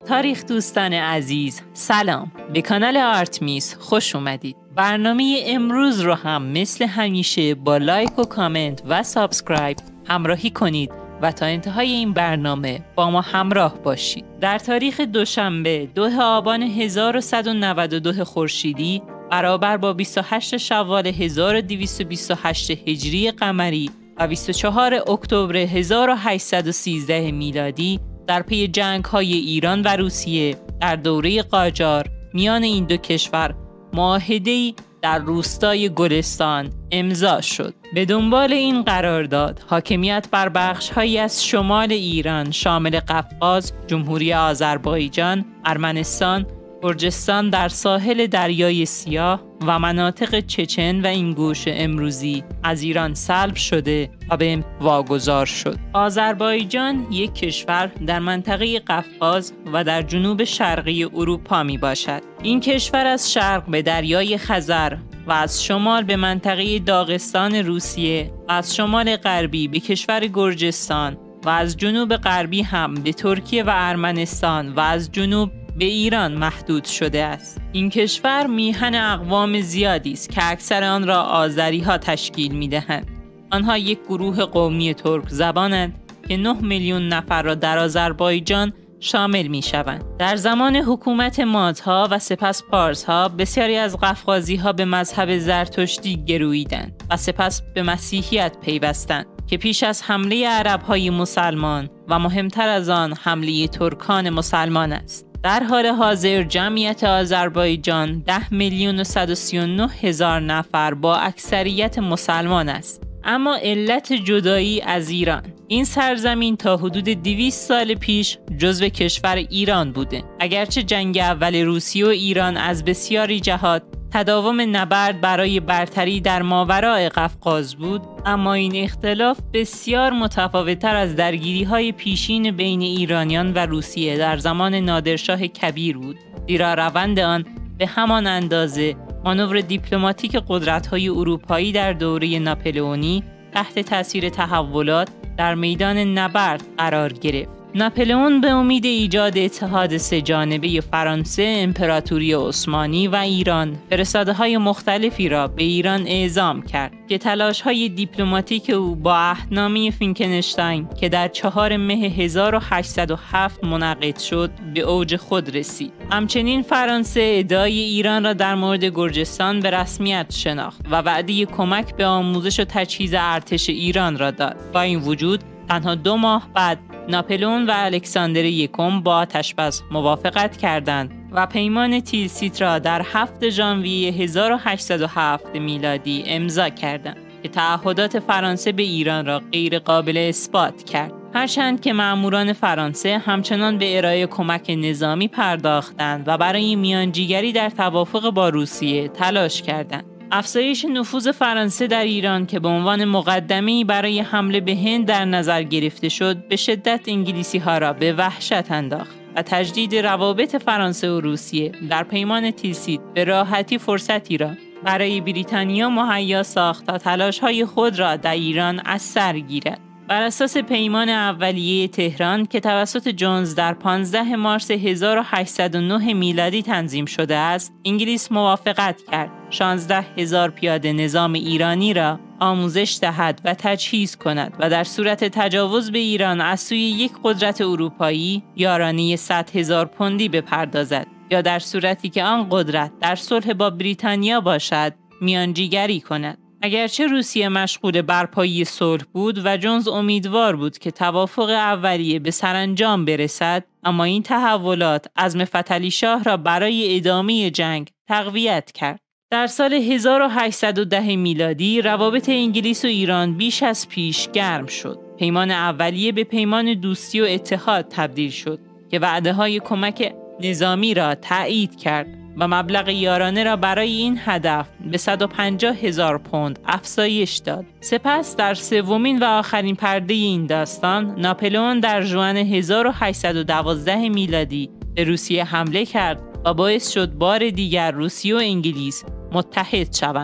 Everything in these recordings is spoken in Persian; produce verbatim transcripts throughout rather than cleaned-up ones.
تاریخ دوستان عزیز، سلام. به کانال آرتمیس خوش اومدید. برنامه امروز رو هم مثل همیشه با لایک و کامنت و سابسکرایب همراهی کنید و تا انتهای این برنامه با ما همراه باشید. در تاریخ دوشنبه دو آبان هزار و صد و نود و دو خورشیدی برابر با بیست و هشت شوال هزار و دویست و بیست و هشت هجری قمری و بیست و چهار اکتبر هزار و هشتصد و سیزده میلادی در پی جنگ‌های ایران و روسیه در دوره قاجار میان این دو کشور معاهده‌ای در روستای گلستان امضا شد. به دنبال این قرارداد حاکمیت بر بخش‌هایی از شمال ایران شامل قفقاز، جمهوری آذربایجان، ارمنستان، گرجستان در ساحل دریای سیاه و مناطق چچن و اینگوش امروزی از ایران سلب شده و به واگذار شد. آذربایجان یک کشور در منطقه قفقاز و در جنوب شرقی اروپا می باشد. این کشور از شرق به دریای خزر و از شمال به منطقه داغستان روسیه و از شمال غربی به کشور گرجستان و از جنوب غربی هم به ترکیه و ارمنستان و از جنوب به ایران محدود شده است. این کشور میهن اقوام زیادی است که اکثر آن را آذری ها تشکیل میدهند. آنها یک گروه قومی ترک زبانند که نه میلیون نفر را در آذربایجان شامل می شوند. در زمان حکومت مادها و سپس پارسها بسیاری از قفقازی ها به مذهب زرتشتی گرویدند و سپس به مسیحیت پیوستند که پیش از حمله عرب های مسلمان و مهمتر از آن حمله ترکان مسلمان است. در حال حاضر جمعیت آذربایجان ده میلیون و صد و سی و نه هزار نفر با اکثریت مسلمان است. اما علت جدایی از ایران، این سرزمین تا حدود دویست سال پیش جزو کشور ایران بوده. اگرچه جنگ اول روسیه و ایران از بسیاری جهات تداوم نبرد برای برتری در ماوراء قفقاز بود، اما این اختلاف بسیار متفاوت‌تر از درگیری‌های پیشین بین ایرانیان و روسیه در زمان نادرشاه کبیر بود، زیرا روند آن به همان اندازه مانور دیپلماتیک قدرت‌های اروپایی در دوره ناپلئونی تحت تأثیر تحولات در میدان نبرد قرار گرفت. ناپلئون به امید ایجاد اتحاد سه‌جانبه فرانسه، امپراتوری عثمانی و ایران فرستاده‌های مختلفی را به ایران اعزام کرد که تلاش‌های دیپلماتیک او با عهدنامه فینکنشتاین که در چهارم مه هزار و هشتصد و هفت منعقد شد به اوج خود رسید. همچنین فرانسه ادعای ایران را در مورد گرجستان به رسمیت شناخت و وعده کمک به آموزش و تجهیز ارتش ایران را داد. با این وجود تنها دو ماه بعد ناپلئون و الکساندر یکم با آتش‌بس موافقت کردند و پیمان تیلسیت را در هفتم ژانویه هزار و هشتصد و هفت میلادی امضا کردند که تعهدات فرانسه به ایران را غیر قابل اثبات کرد. هرچند که مأموران فرانسه همچنان به ارائه کمک نظامی پرداختند و برای میانجیگری در توافق با روسیه تلاش کردند. افزایش نفوذ فرانسه در ایران که به عنوان مقدمه‌ای برای حمله به هند در نظر گرفته شد، به شدت انگلیسی‌ها را به وحشت انداخت و تجدید روابط فرانسه و روسیه در پیمان تیلسیت به راحتی فرصتی را برای بریتانیا مهیا ساخت تا تلاش‌های خود را در ایران از سر گیرد. بر اساس پیمان اولیه تهران که توسط جونز در پانزده مارس هزار و هشتصد و نه میلادی تنظیم شده است، انگلیس موافقت کرد شانزده هزار پیاده نظام ایرانی را آموزش دهد و تجهیز کند و در صورت تجاوز به ایران از سوی یک قدرت اروپایی یارانه صد هزار پوندی بپردازد یا در صورتی که آن قدرت در صلح با بریتانیا باشد میانجیگری کند. اگرچه روسیه مشغول برپایی صلح بود و جونز امیدوار بود که توافق اولیه به سرانجام برسد، اما این تحولات عزم فتحعلی شاه را برای ادامه جنگ تقویت کرد. در سال هزار و هشتصد و ده میلادی روابط انگلیس و ایران بیش از پیش گرم شد. پیمان اولیه به پیمان دوستی و اتحاد تبدیل شد که وعده‌های کمک نظامی را تایید کرد و مبلغ یارانه را برای این هدف به صد و پنجاه هزار پوند افزایش داد. سپس در سومین و آخرین پرده این داستان، ناپلئون در ژوئن هزار و هشتصد و دوازده میلادی به روسیه حمله کرد و باعث شد بار دیگر روسیه و انگلیس متحد شوند.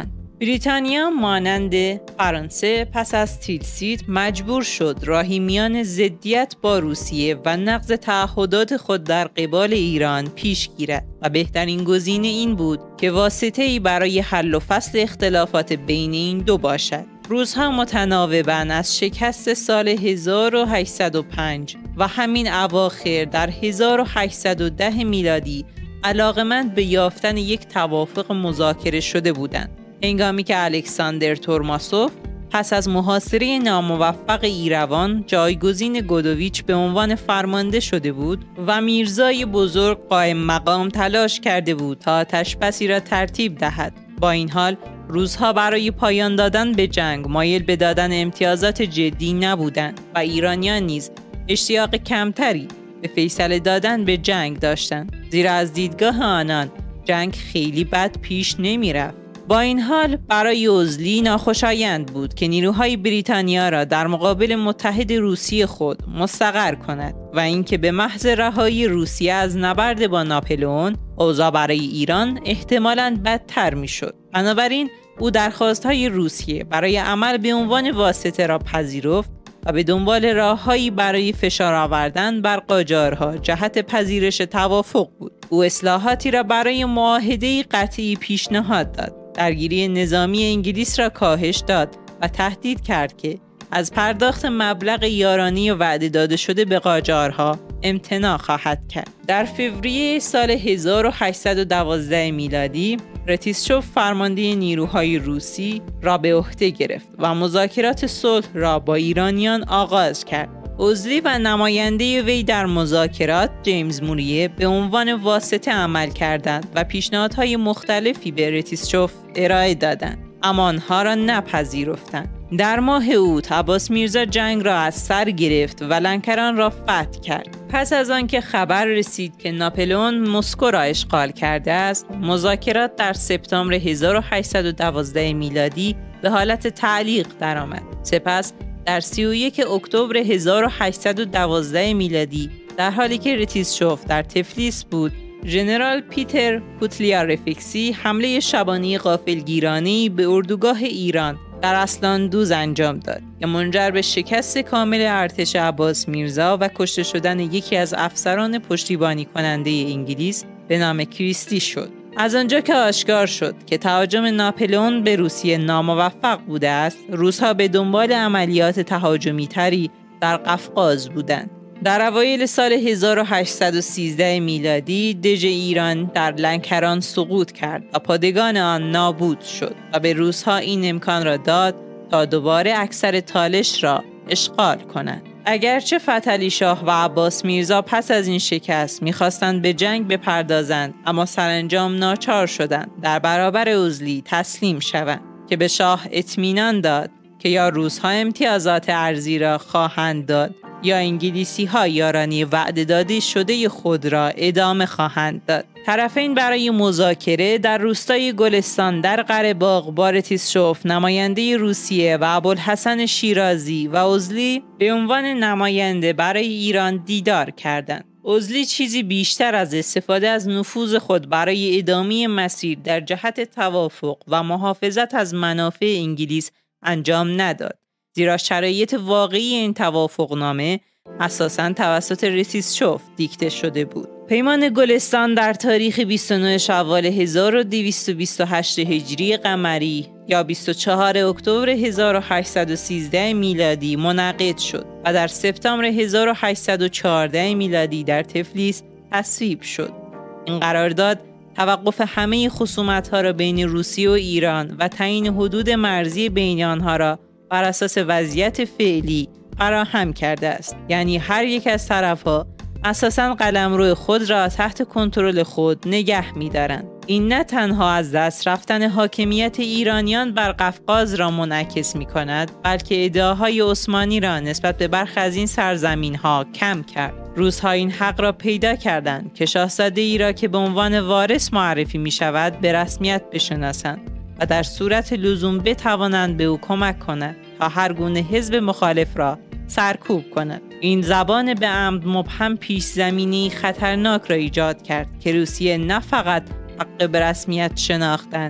بریتانیا مانند فرانسه پس از تیلسیت مجبور شد راهی میان ضدیت با روسیه و نقض تعهدات خود در قبال ایران پیش گیرد و بهترین گزینه این بود که واسطه‌ای برای حل و فصل اختلافات بین این دو باشد. روزها متناوباً از شکست سال هزار و هشتصد و پنج و همین اواخر در هزار و هشتصد و ده میلادی علاقمند به یافتن یک توافق مذاکره شده بودند. هنگامی که الکساندر تورماسوف پس از محاصره ناموفق ایروان جایگزین گودویچ به عنوان فرمانده شده بود و میرزای بزرگ قائم مقام تلاش کرده بود تا آتش‌بسی را ترتیب دهد. با این حال روزها برای پایان دادن به جنگ مایل به دادن امتیازات جدی نبودند و ایرانیان نیز اشتیاق کمتری به فیصله دادن به جنگ داشتند، زیرا از دیدگاه آنان جنگ خیلی بد پیش نمی رفت. با این حال برای اوزلی ناخوشایند بود که نیروهای بریتانیا را در مقابل متحد روسیه خود مستقر کند و اینکه به محض رهایی روسیه از نبرد با ناپلئون اوضاع برای ایران احتمالاً بدتر میشد. بنابراین او درخواست‌های روسیه برای عمل به عنوان واسطه را پذیرفت و به دنبال راههایی برای فشار آوردن بر قاجارها جهت پذیرش توافق بود. او اصلاحاتی را برای معاهده قطعی پیشنهاد داد، درگیری نظامی انگلیس را کاهش داد و تهدید کرد که از پرداخت مبلغ یارانه وعده داده شده به قاجارها امتناع خواهد کرد. در فوریه سال هزار و هشتصد و دوازده میلادی رتیسچوف فرمانده نیروهای روسی را به عهده گرفت و مذاکرات صلح را با ایرانیان آغاز کرد. اوزلی و نماینده وی در مذاکرات جیمز موریه به عنوان واسطه عمل کردند و پیشنهادهای مختلفی به رتیسچوف ارائه دادند، اما آنها را نپذیرفتند. در ماه اوت عباس میرزا جنگ را از سر گرفت و لنکران را فتح کرد. پس از آنکه خبر رسید که ناپلئون مسکو را اشغال کرده است، مذاکرات در سپتامبر هزار و هشتصد و دوازده میلادی به حالت تعلیق درآمد. سپس در سی و یک اکتبر هزار و هشتصد و دوازده میلادی در حالی که رتیسچوف در تفلیس بود، ژنرال پیتر کوتلیارفکسی حمله شبانه غافلگیرانه‌ای به اردوگاه ایران در اسلاندوز انجام داد که منجر به شکست کامل ارتش عباس میرزا و کشته شدن یکی از افسران پشتیبانی کننده انگلیس به نام کریستی شد. از آنجا که آشکار شد که تهاجم ناپلئون به روسیه ناموفق بوده است، روس‌ها به دنبال عملیات تهاجمی تری در قفقاز بودند. در اوایل سال هزار و هشتصد و سیزده میلادی دژ ایران در لنکران سقوط کرد و پادگان آن نابود شد و به روس‌ها این امکان را داد تا دوباره اکثر تالش را اشغال کنند. اگرچه فتحعلی شاه و عباس میرزا پس از این شکست می‌خواستند به جنگ بپردازند، اما سرانجام ناچار شدند در برابر اوزلی تسلیم شوند که به شاه اطمینان داد که یا روس‌ها امتیازات ارضی را خواهند داد یا انگلیسی‌ها یارانه وعده داده شده خود را ادامه خواهند داد. طرفین برای مذاکره در روستای گلستان در قره‌باغ با رتیسچوف نماینده روسیه و ابوالحسن شیرازی و اوزلی به عنوان نماینده برای ایران دیدار کردند. اوزلی چیزی بیشتر از استفاده از نفوذ خود برای ادامه مسیر در جهت توافق و محافظت از منافع انگلیس انجام نداد، زیرا شرایط واقعی این توافقنامه اساساً توسط رتیسچوف دیکته شده بود. پیمان گلستان در تاریخ بیست و نه شوال هزار و دویست و بیست و هشت هجری قمری یا بیست و چهار اکتبر هزار و هشتصد و سیزده میلادی منعقد شد و در سپتامبر هزار و هشتصد و چهارده میلادی در تفلیس تصویب شد. این قرارداد توقف همه خصومت‌ها را بین روسیه و ایران و تعیین حدود مرزی بین آنها را بر اساس وضعیت فعلی فراهم کرده است. یعنی هر یک از طرف‌ها اساساً قلمرو خود را تحت کنترل خود نگه می‌دارند. این نه تنها از دست رفتن حاکمیت ایرانیان بر قفقاز را منعکس می‌کند، بلکه ادعاهای عثمانی را نسبت به برخی از این سرزمین‌ها کم کرد. روس‌ها این حق را پیدا کردند که شاهزاده ای را که به عنوان وارث معرفی می‌شود به رسمیت بشناسند و در صورت لزوم بتوانند به او کمک کنند تا هر گونه حزب مخالف را سرکوب کند. این زبان به عمد مبهم پیش زمینی خطرناک را ایجاد کرد که روسیه نه فقط حق به رسمیت شناختن،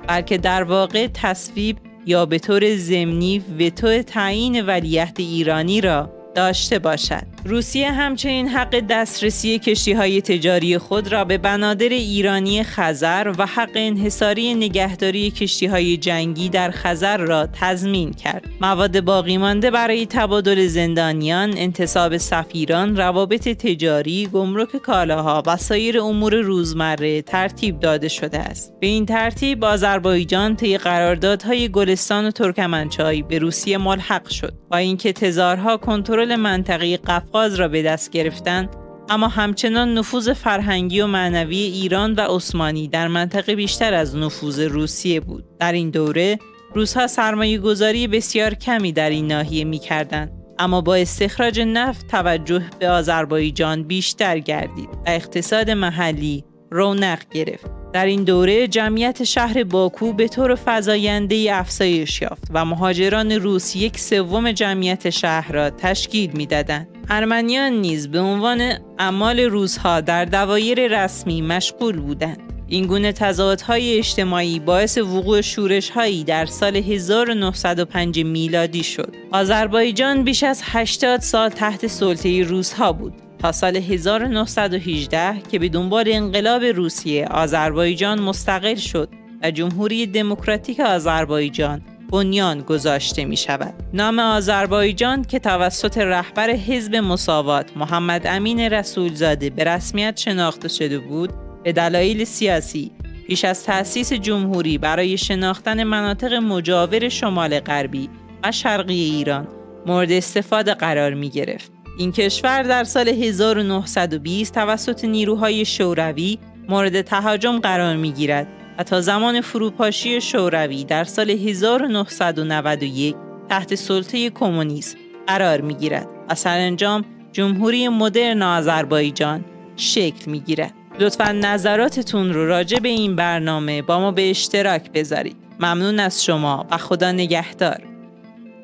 بلکه در واقع تصویب یا به طور ضمنی وتو تعیین ولیعهد ایرانی را داشته باشد. روسیه همچنین حق دسترسی کشتی‌های تجاری خود را به بنادر ایرانی خزر و حق انحصاری نگهداری کشتی‌های جنگی در خزر را تضمین کرد. مواد باقی مانده برای تبادل زندانیان، انتصاب سفیران، روابط تجاری، گمرک کالاها و سایر امور روزمره ترتیب داده شده است. به این ترتیب آذربایجان طی قراردادهای گلستان و ترکمنچای به روسیه ملحق شد. با اینکه تزارها کنترل منطقه قفقاز را به دست گرفتند، اما همچنان نفوذ فرهنگی و معنوی ایران و عثمانی در منطقه بیشتر از نفوذ روسیه بود. در این دوره روس‌ها سرمایه گذاری بسیار کمی در این ناحیه می‌کردند، اما با استخراج نفت توجه به آذربایجان بیشتر گردید و اقتصاد محلی رونق گرفت. در این دوره جمعیت شهر باکو به طور فزاینده افزایش یافت و مهاجران روس یک سوم جمعیت شهر را تشکیل می‌دادند. ارمنیان نیز به عنوان عمال روس‌ها در دوایر رسمی مشغول بودند. این گونه تضادهای اجتماعی باعث وقوع شورش‌هایی در سال هزار و نهصد و پنج میلادی شد. آذربایجان بیش از هشتاد سال تحت سلطه روس‌ها بود تا سال هزار و نهصد و هجده که به دنبال انقلاب روسیه آذربایجان مستقل شد و جمهوری دموکراتیک آذربایجان بنیان گذاشته می شود. نام آذربایجان که توسط رهبر حزب مساوات محمد امین رسولزاده به رسمیت شناخته شده بود، به دلایل سیاسی پیش از تأسیس جمهوری برای شناختن مناطق مجاور شمال غربی و شرقی ایران مورد استفاده قرار می گرفت. این کشور در سال هزار و نهصد و بیست توسط نیروهای شوروی مورد تهاجم قرار می گیرد و تا زمان فروپاشی شوروی در سال هزار و نهصد و نود و یک تحت سلطه کمونیسم قرار می گیرد و سرانجام جمهوری مدرن آذربایجان شکل می گیرد. لطفاً نظراتتون رو راجع به این برنامه با ما به اشتراک بذارید. ممنون از شما و خدا نگهدار.